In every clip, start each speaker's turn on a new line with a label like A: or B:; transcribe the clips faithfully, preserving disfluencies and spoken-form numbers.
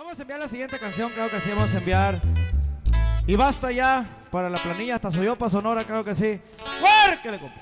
A: Vamos a enviar la siguiente canción, creo que sí, vamos a enviar. Y basta ya para la planilla, hasta Soyopa, Sonora, creo que sí. ¡Márquele, compa!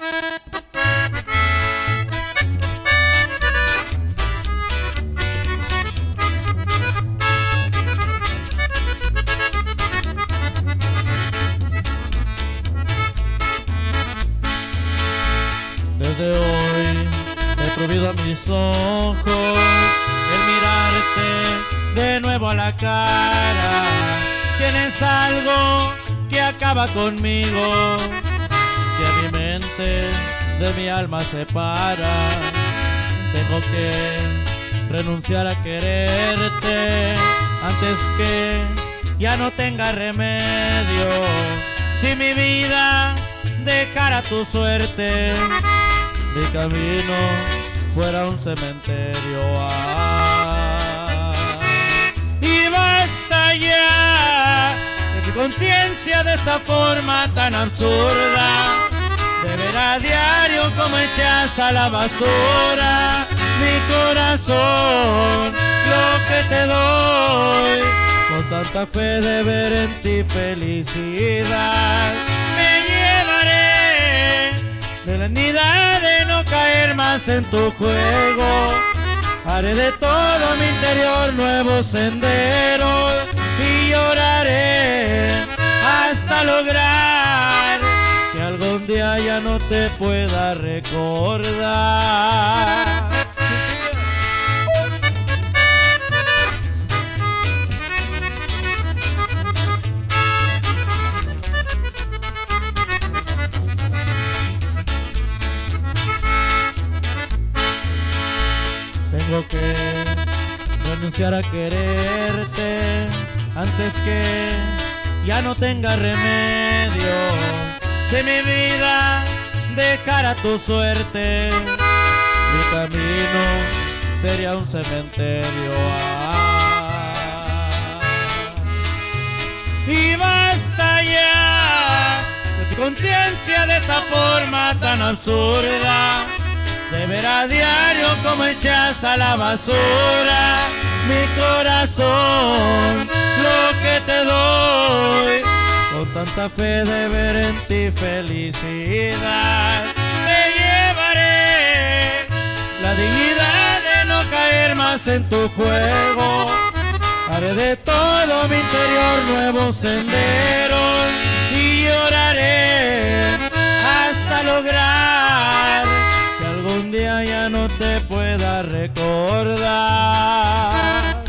B: Desde hoy he prohibido a mis ojos el mirarte de nuevo a la cara. Tienes algo que acaba conmigo, que a mi mente de mi alma separa. Tengo que renunciar a quererte antes que ya no tenga remedio. Si mi vida dejara tu suerte, mi camino fuera un cementerio. Ah, y basta ya de mi conciencia de esa forma tan absurda, de ver a diario como echas a la basura mi corazón, lo que te doy, con tanta fe de ver en ti felicidad. Me llevaré de la nida de no caer más en tu juego. Haré de todo mi interior nuevos senderos y lloraré hasta lograr que algún día ya no te pueda recordar. Tengo que renunciar a quererte antes que ya no tenga remedio. Si mi vida dejara tu suerte, mi camino sería un cementerio. Ah, y basta ya de tu conciencia de esta forma tan absurda, de ver a diario como echas a la basura mi corazón, lo que te doy, con tanta fe de ver en ti felicidad. Te llevaré la dignidad de no caer más en tu juego. Haré de todo mi interior nuevos senderos y lloraré hasta lograr que algún día ya no te pueda recordar.